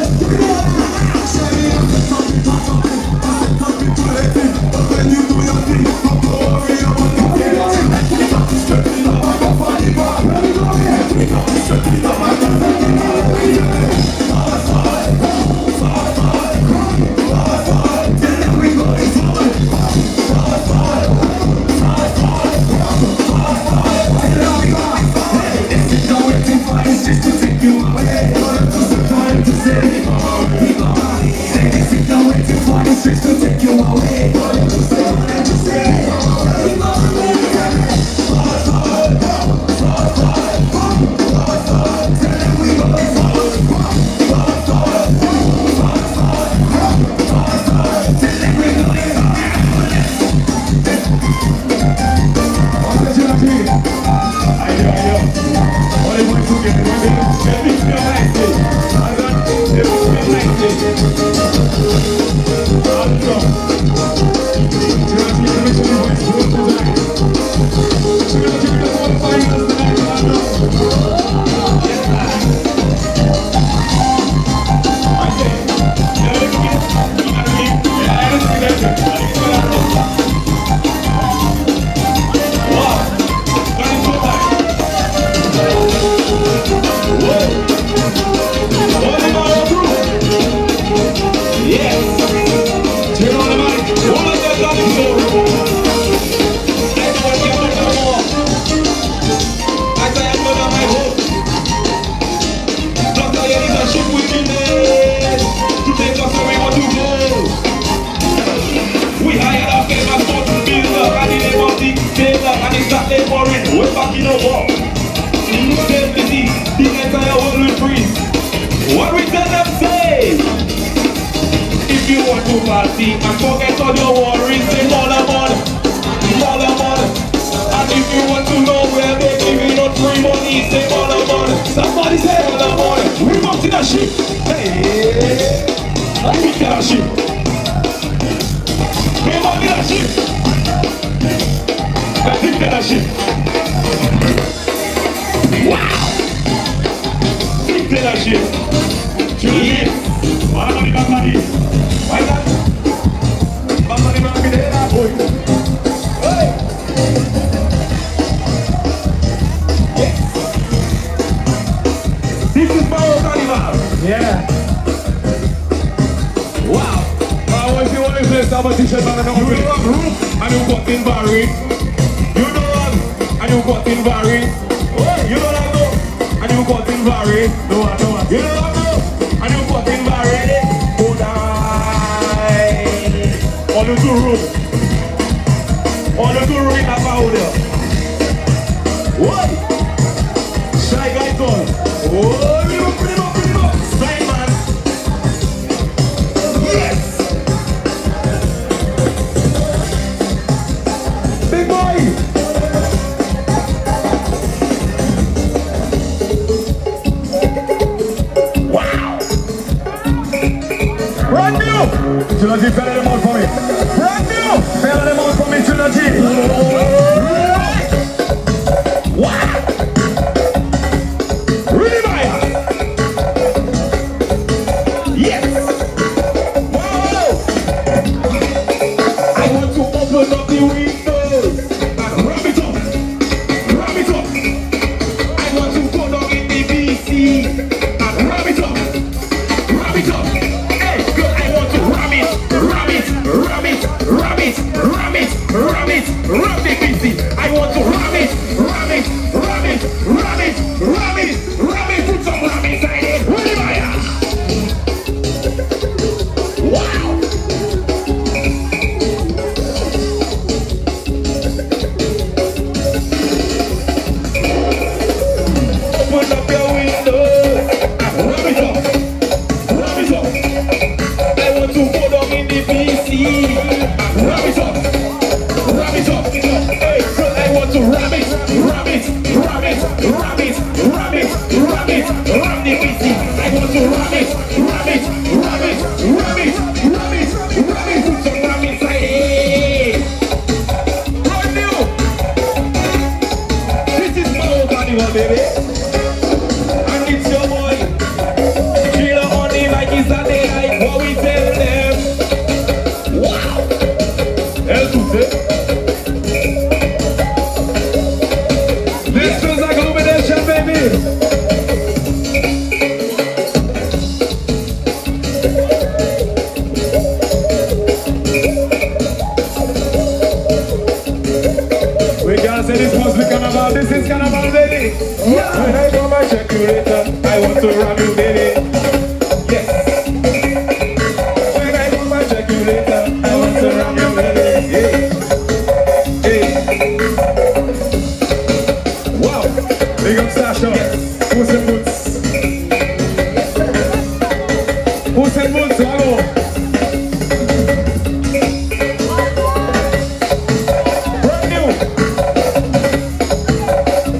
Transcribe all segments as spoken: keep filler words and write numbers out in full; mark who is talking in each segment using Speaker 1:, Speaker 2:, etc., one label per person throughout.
Speaker 1: party and forget all your worries. Say more and more, more and more. And if you want to know where they giving out free money, say more and more. Somebody say more and more. We come to the ship. Hey, let me get a ship. We come to the ship. Let me get a ship. Wow. We get a ship. Yes. Bambani, bambani. Why not? Bambani, bambani, there, boy. Hey. Yes. This is Mahaut carnival. Yeah. Wow. Now, if you want to play some t-shirt and a you know group and you got in Barry. You know what? And you got in Barry. Oh, you know that though? And you got in Barry. No, I know what. You know what? And you got in Barry. Oh, die. On the two room. On the two room in Mahaut there. What? Shy guy done. Oh, bring him up, bring him up, bring him up. Sign man. Yes. Big boy. Brand new! Trilogy, fais le monde pour moi. Brand new! Fais le monde pour moi, Trilogy. Wow! Really, Maya? Yes! Wow! I want to open up the windows and wrap it up. Wrap it up. I want to go down in the B C and wrap it up. Wrap it up. Ram the B C. I want to ram it, ram it, ram it, ram it, ram it, ram it, put some ram inside it. Ready, Maya? Wow! Open up your window and ram it up, ram it up. I want to go down in the B C and ram it up. Ram it up, hey, girl, I want to ram it, ram it, ram it, ram it, ram it, ram it, ram the B C. I want to ram it, ram it, ram it, ram it, ram it, ram it, put some ram inside it. Brand new. This is Mahaut carnival, baby. And it's your boy, Killer on the like he's this is carnival, baby. Yeah. When I come and check you later, I want to rob you, baby. Yes. When I come and check you later, I want to rob you, baby. Hey. Hey. Wow. Big up Sasha. Yes. Puss in Boots. Puss in Boots, hello.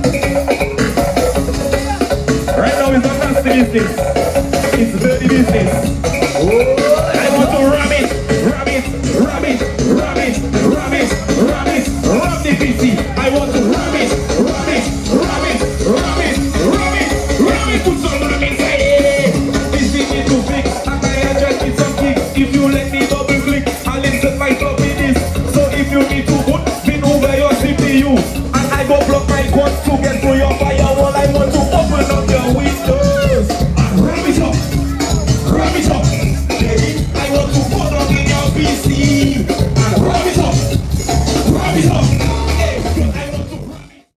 Speaker 1: Business. It's dirty business.